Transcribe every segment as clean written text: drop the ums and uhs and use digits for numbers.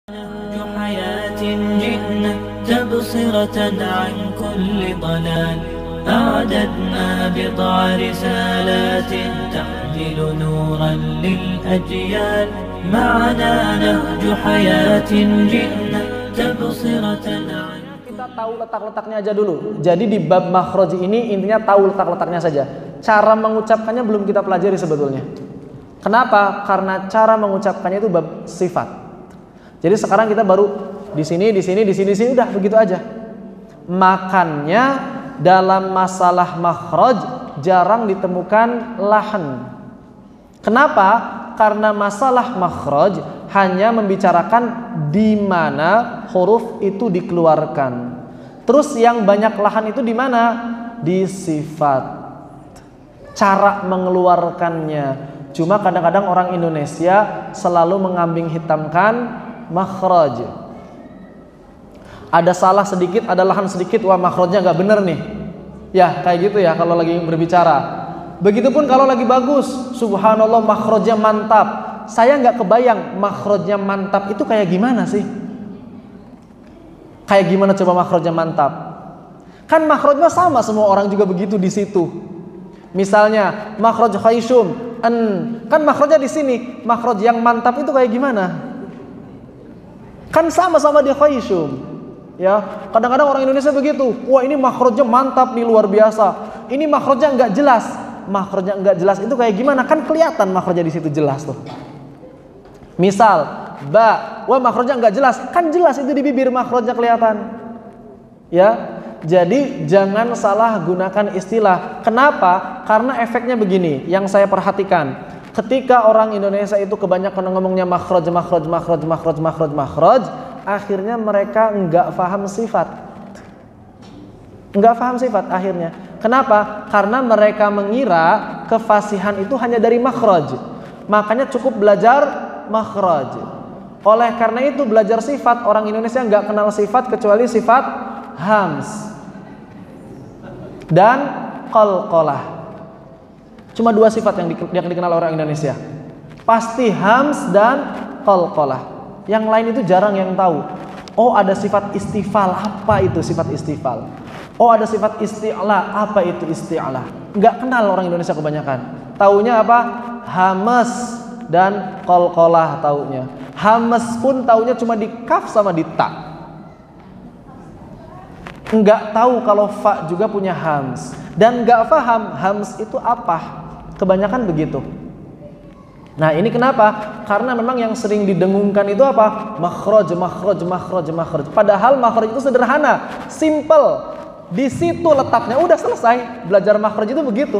نهج حياة جئنا تبصرة عن كل ضلال أعددنا بضع رسالات تحمل نورا للأجيال معنا نهج حياة جئنا تبصرة عن. Kita tahu letak-letaknya aja dulu. Jadi di bab makhraj ini intinya tahu letak-letaknya saja. Cara mengucapkannya belum kita pelajari sebetulnya. Kenapa? Karena cara mengucapkannya itu bab sifat. Jadi sekarang kita baru di sini, udah begitu aja. Makanya dalam masalah makhraj jarang ditemukan lahan. Kenapa? Karena masalah makhraj hanya membicarakan di mana huruf itu dikeluarkan. Terus yang banyak lahan itu di mana? Di sifat. Cara mengeluarkannya. Cuma kadang-kadang orang Indonesia selalu mengambing hitamkan makhraj. Ada salah sedikit, ada lahan sedikit, wah makhrajnya nggak bener nih. Ya kayak gitu ya kalau lagi berbicara. Begitupun kalau lagi bagus, subhanallah makhrajnya mantap. Saya nggak kebayang makhrajnya mantap itu kayak gimana sih? Kayak gimana coba makhrajnya mantap? Kan makhrajnya sama, semua orang juga begitu di situ. Misalnya makhraj khayshum, kan makhrajnya di sini. Makhraj yang mantap itu kayak gimana? Kan sama-sama di khayshum. Ya, kadang-kadang orang Indonesia begitu. Wah, ini makhrajnya mantap nih, luar biasa. Ini makhrajnya enggak jelas. Makhrajnya enggak jelas itu kayak gimana? Kan kelihatan makhrajnya di situ jelas tuh. Misal, ba, wah makhrajnya enggak jelas. Kan jelas itu di bibir makhrajnya kelihatan. Ya. Jadi jangan salah gunakan istilah. Kenapa? Karena efeknya begini, yang saya perhatikan. Ketika orang Indonesia itu kebanyakan ngomongnya makhraj, akhirnya mereka enggak paham sifat. Enggak paham sifat akhirnya. Kenapa? Karena mereka mengira kefasihan itu hanya dari makhraj. Makanya cukup belajar makhraj. Oleh karena itu belajar sifat, orang Indonesia enggak kenal sifat kecuali sifat hams dan qalqalah. Cuma dua sifat yang dikenal orang Indonesia. Pasti hams dan qalqalah. Yang lain itu jarang yang tahu. Oh, ada sifat istifal. Apa itu sifat istifal? Oh, ada sifat isti'la. Apa itu isti'la? Enggak kenal orang Indonesia kebanyakan. Taunya apa? Hamas dan qalqalah taunya. Hamas pun taunya cuma di kaf sama di ta. Enggak tahu kalau fa juga punya hams. Dan enggak paham hams itu apa. Kebanyakan begitu. Nah ini kenapa? Karena memang yang sering didengungkan itu apa? Makhraj. Padahal makhraj itu sederhana, simple. Di situ letaknya, udah selesai. Belajar makhraj itu begitu.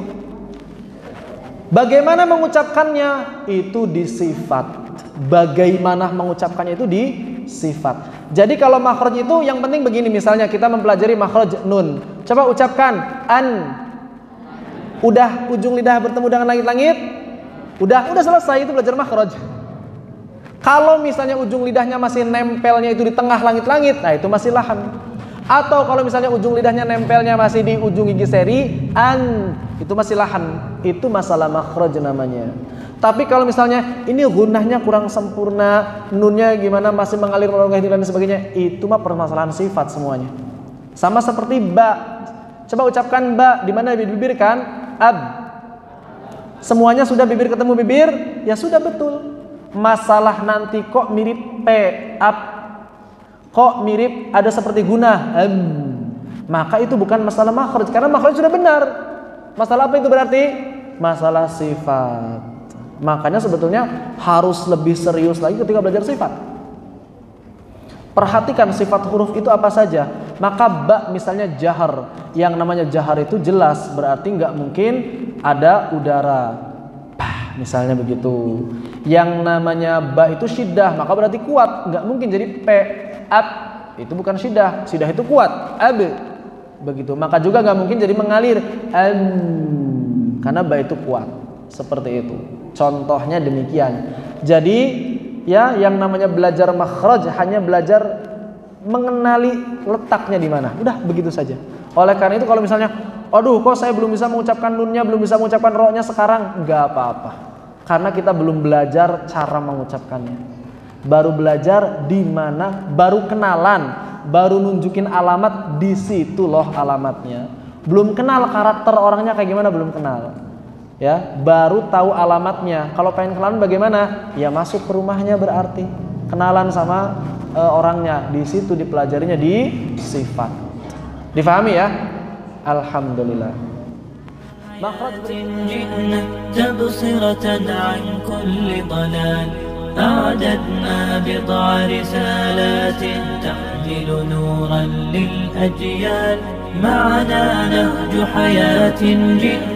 Bagaimana mengucapkannya? Itu di sifat. Bagaimana mengucapkannya itu di sifat. Jadi kalau makhraj itu yang penting begini, misalnya kita mempelajari makhraj nun. Coba ucapkan an. Udah ujung lidah bertemu dengan langit-langit? Udah selesai, itu belajar makhraj. Kalau misalnya ujung lidahnya masih nempelnya itu di tengah langit-langit, nah itu masih lahan. Atau kalau misalnya ujung lidahnya nempelnya masih di ujung gigi seri, an, itu masih lahan. Itu masalah makhraj namanya. Tapi kalau misalnya ini gunnahnya kurang sempurna, nunnya gimana masih mengalir dan sebagainya, itu mah permasalahan sifat semuanya. Sama seperti ba. Coba ucapkan ba, di mana bibir kan? Ab. Semuanya sudah bibir ketemu bibir, ya sudah betul. Masalah nanti kok mirip p, ab. Kok mirip ada seperti guna, maka itu bukan masalah makhraj, karena makhraj sudah benar. Masalah apa itu berarti? Masalah sifat. Makanya sebetulnya harus lebih serius lagi ketika belajar sifat. Perhatikan sifat huruf itu apa saja. Maka ba misalnya jahar, yang namanya jahar itu jelas, berarti nggak mungkin ada udara. Bah, misalnya begitu. Yang namanya ba itu syiddah, maka berarti kuat, nggak mungkin jadi p. Ab itu bukan syiddah, syiddah itu kuat. Ab begitu, maka juga nggak mungkin jadi mengalir. Karena ba itu kuat, seperti itu. Contohnya demikian. Jadi ya yang namanya belajar makhraj hanya belajar mengenali letaknya di mana. Udah begitu saja. Oleh karena itu kalau misalnya, aduh kok saya belum bisa mengucapkan nunnya, belum bisa mengucapkan ro-nya sekarang, nggak apa-apa. Karena kita belum belajar cara mengucapkannya. Baru belajar di mana, baru kenalan, baru nunjukin alamat, di situ loh alamatnya. Belum kenal karakter orangnya kayak gimana, belum kenal. Ya, baru tahu alamatnya. Kalau pengen kenalan bagaimana? Ya masuk ke rumahnya, berarti kenalan sama orangnya. Di situ dipelajarinya di sifat. Difahami ya? Alhamdulillah. makhraj tabsiratan an kulli dalal أعددنا بضع رسالات تحمل نورا للأجيال معنا نهج حياة جئنا